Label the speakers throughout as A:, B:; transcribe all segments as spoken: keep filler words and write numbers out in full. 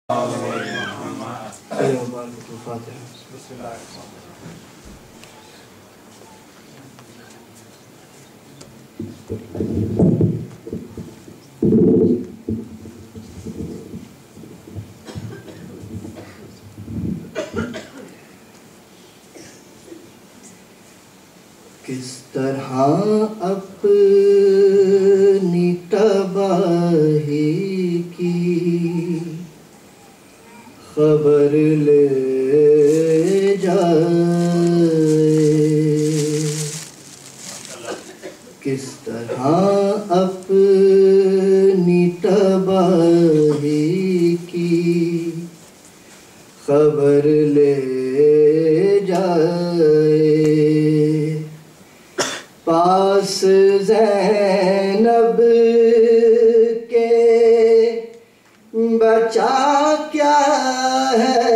A: किस तरह अपनी तबाही की खबर ले जाए, किस तरह अपनी तबाही की खबर ले जाए। पास ज़ैनब के बचा क्या है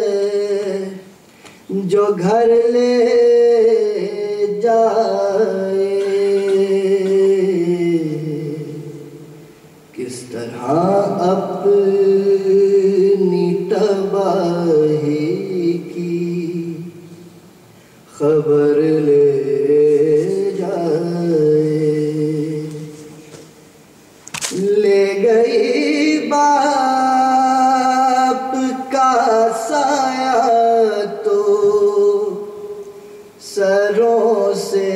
A: जो घर ले जाए। किस तरह अपनी तबाही की खबर ले ले गई बाप का साया तो सरों से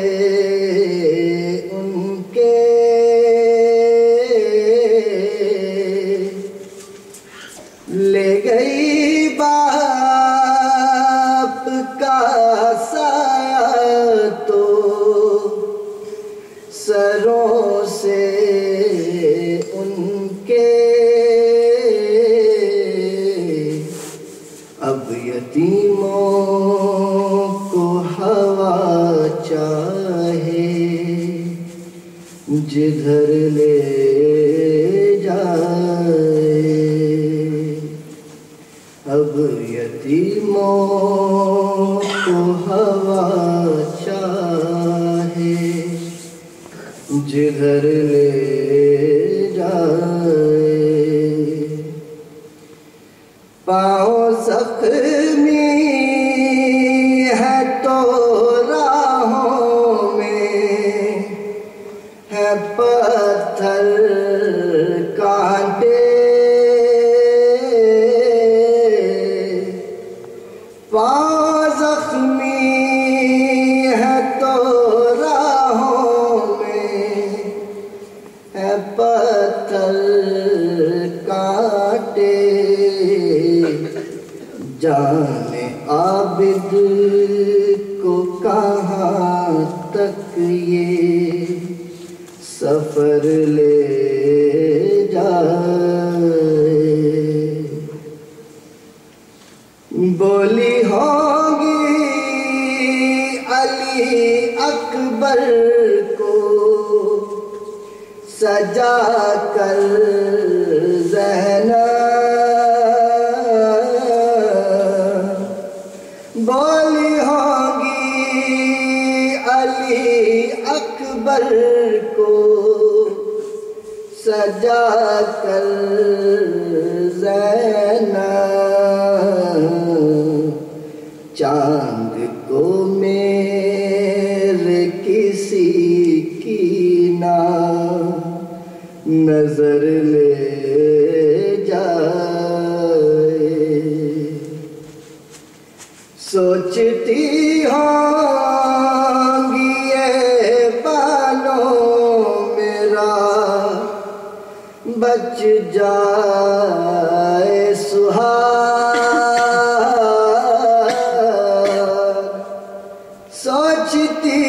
A: उनके, ले गई बाप का साया तो सरों से उनके। अब यतीमों को हवा चाहे जिधर ले जाए। अब यतीमों को हवा चाहे जिधर ले जाए। पाँव ज़ख्मी है तो राहों में है पत्थर कांटे। पाँव ज़ख्मी है तो राहों में है पत्थर कांटे। जाने आबिद को कहाँ तक ये सफ़र ले जाए। बोली होगी अली अकबर को सजा कर ज़ैनब। बोली होगी अली अकबर को सजा कर ज़ैनब। चांद को मेरे किसी की ना नजर ले जाए। सोचती होंगी ये बालों मेरा बच जाए सुहाग। सोचती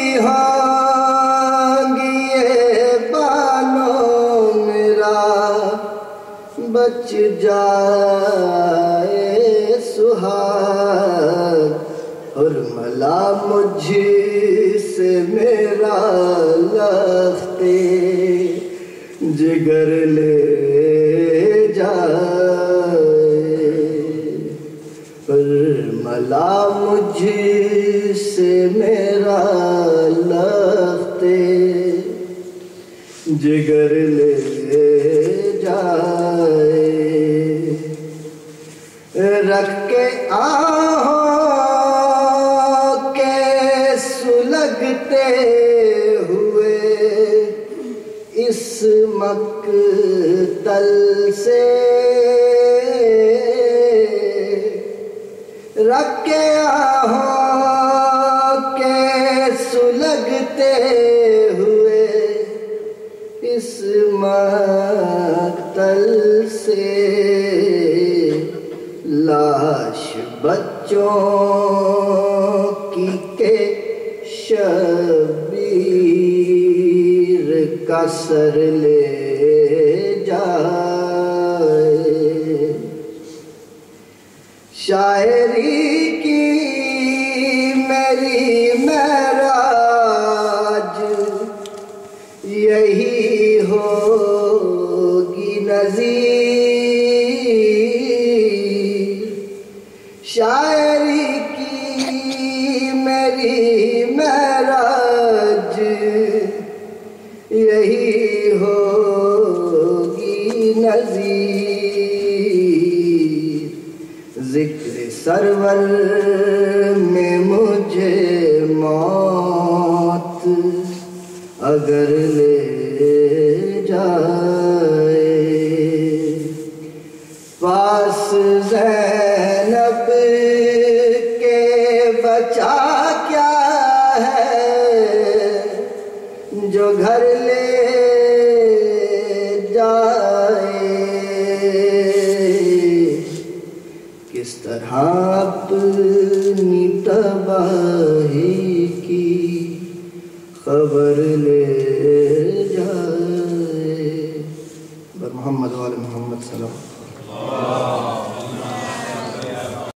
A: होंगी ये बालों मेरा बच जाए सुहाग। और मला मुझसे मेरा लख्ते जिगर ले जाए। पर मला मुझसे मेरा लख्ते जिगर ले जाए। रख के आहों के सुलगते हुए इस मक्तल से, रख के आहों के सुलगते हुए इस मक्तल से, लाश बच्चों की के शबीर का सर ले जाए। शायरी की मेरी महराज यही होगी नज़ीर। शायरी की मेरी महराज यही होगी नज़ीर। ज़िक्र सरवर में मुझे मौत अगर ले जाए, पास ज़ैनब के बचा क्या है जो घर ले जाए। किस तरह अपनी तबाही की खबर ले जाए। बर मोहम्मद वाले मोहम्मद सल्लल्लाहु अलैहि वसल्लम।